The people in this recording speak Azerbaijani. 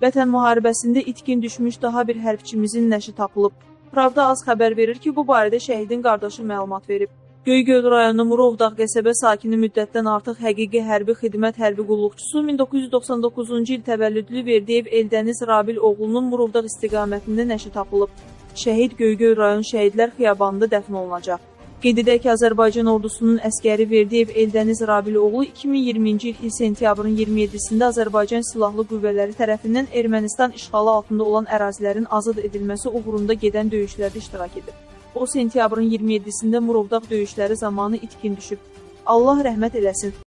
Vətən müharibəsində itkin düşmüş daha bir hərbçimizin nəşi tapılıb. Pravda az xəbər verir ki, bu barədə şəhidin qardaşı məlumat verib. Göygöl rayonu Murovdağ qəsəbə sakini müddətdən artıq həqiqi hərbi xidmət hərbi qulluqçusu 1999-cu il təvəllüdlü Verdiyev Eldəniz Rabil oğlunun Murovdağ istiqamətində nəşi tapılıb. Şəhid Göygöl rayon şəhidlər xiyabanında dəfn olunacaq. Qeyd edək ki, Azərbaycan ordusunun əskəri Verdiyev Eldəniz Rabil oğlu 2020-ci il sentyabrın 27-sində Azərbaycan Silahlı Qüvvələri tərəfindən Ermənistan işğalı altında olan ərazilərin azad edilməsi uğrunda gedən döyüşlərdə iştirak edib. O, sentyabrın 27-sində Murovdağ döyüşləri zamanı itkin düşüb. Allah rəhmət eləsin.